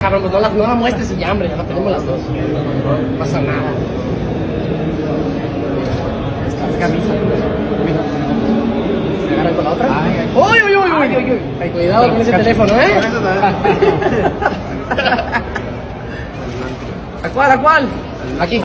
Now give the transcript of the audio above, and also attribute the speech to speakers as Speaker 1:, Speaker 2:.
Speaker 1: Cabrón, pues no la muestres y ya, hombre, ya la tenemos las dos. No pasa nada. Esta camisa. ¿Se agarran con la otra? ¡Uy! Ay, cuidado con ese teléfono, ¿eh? ¿A cuál? Aquí.